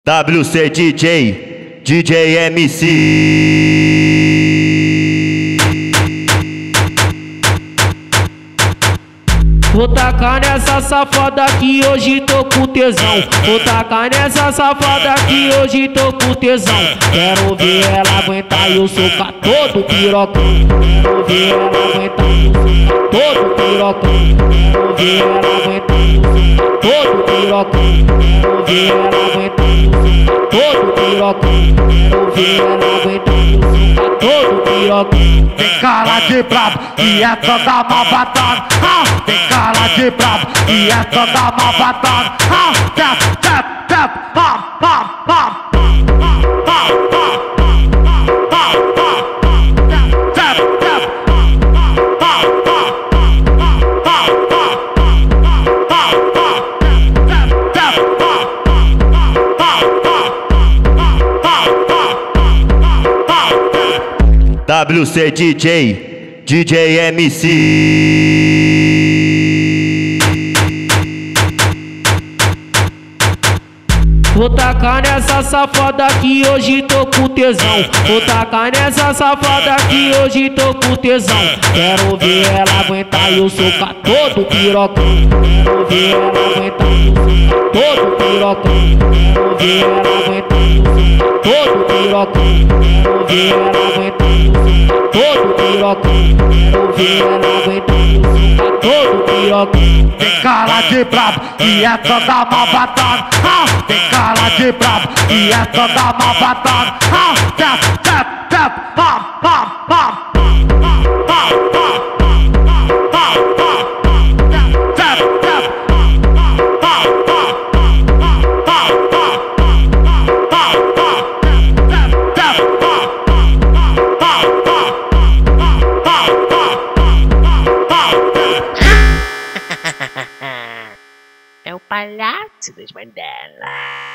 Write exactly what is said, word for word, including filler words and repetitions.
W C D J, D J M C. Vou tacar nessa safada que hoje tô com tesão. Vou tacar nessa safada que hoje tô com tesão. Quero ver ela aguentar e eu socar todo pirocão. Quero ver ela aguentar e eu socar todo pirocão. Quero ver ela aguentar e eu socar todo pirocão. Quero ver ela aguentar e eu socar todo pirocão. Quero ver ela aguentar e eu socar todo pirocão. Tem cara de brabo e é toda malvadona. Ah, tem cara de brabo e é toda malvadona. Ah, tap, tap, tap, pam, pam, pam. W C D J, D J M C. Vou tacar nessa safada que hoje tô com tesão. Vou tacar nessa safada que hoje tô com tesão. Quero ver ela aguentar e eu socar todo pirocão. Quero ver ela aguentar e eu socar todo pirocão. Quero ver ela aguentar e eu socar todo pirocão. Quero ver ela aguentar e eu socar todo pirocão. Quero ver ela aguentar e eu socar todo pirocão. Tem cara de brabo e é toda malvadona. Ah, tem cara de brabo e é toda malvadona. Ah, tap, tap, tap, pam, pam, pam. É o palhaço das Mandela.